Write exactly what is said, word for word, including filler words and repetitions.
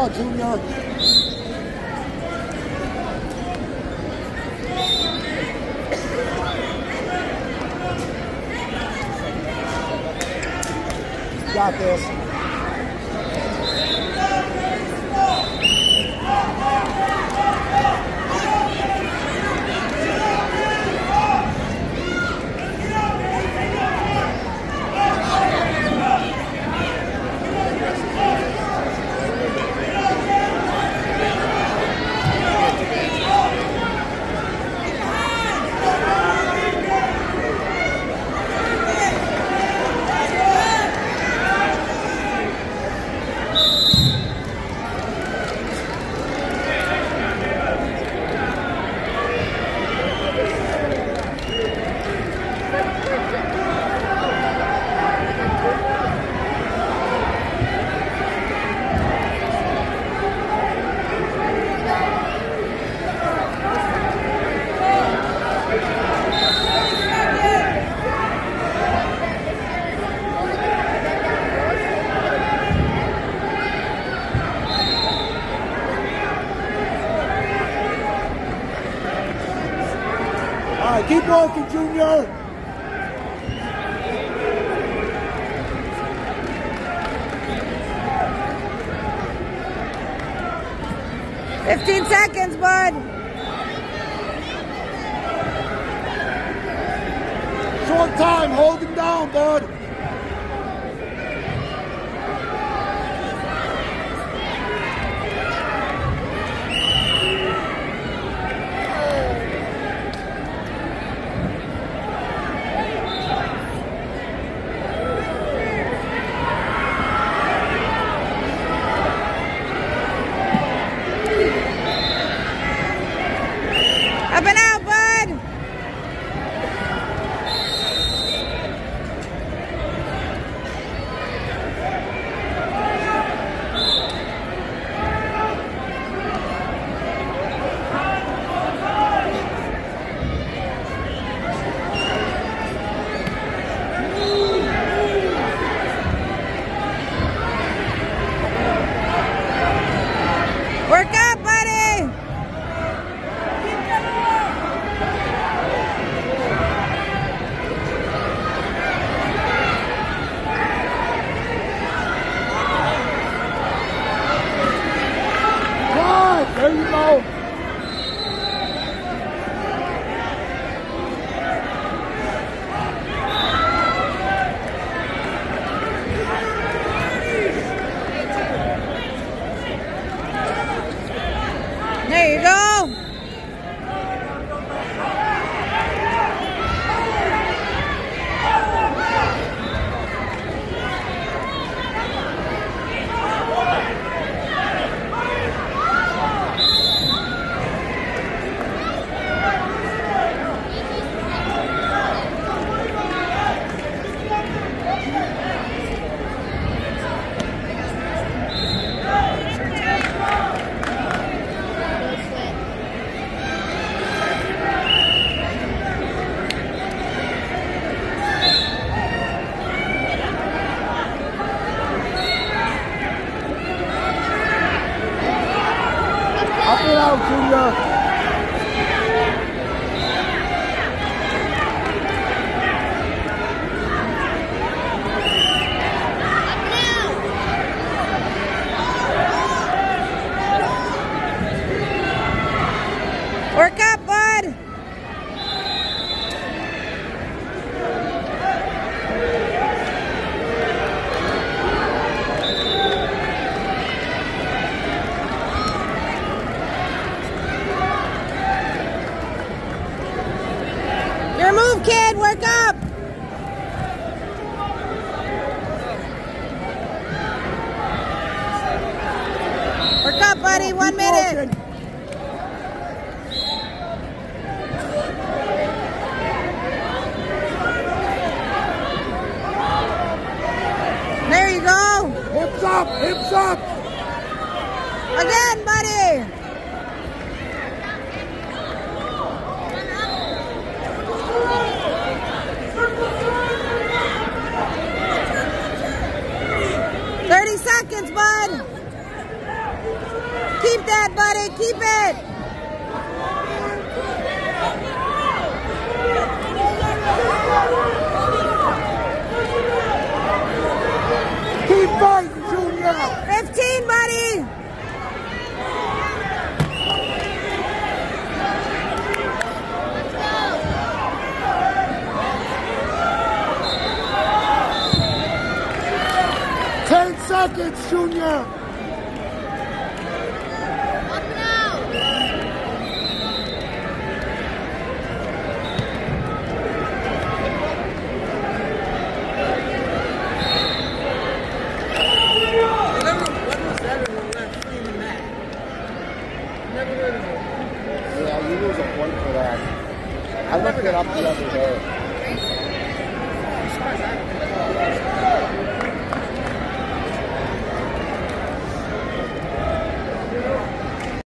out, Junior. Got this. All right, keep working, Junior. Fifteen seconds, bud. Short time, hold him down, bud. Up and out, bud. Work up, buddy. Right, there you go. There you go. Up and out, Junior. Work up, bud. Your move, kid. Work up. Work up, buddy. One Keep minute. working. There you go. Hips up, hips up. Again, buddy. Thirty seconds, bud. Keep that, buddy. Keep it. Keep fighting, Junior. fifteen, buddy. Ten seconds, Junior.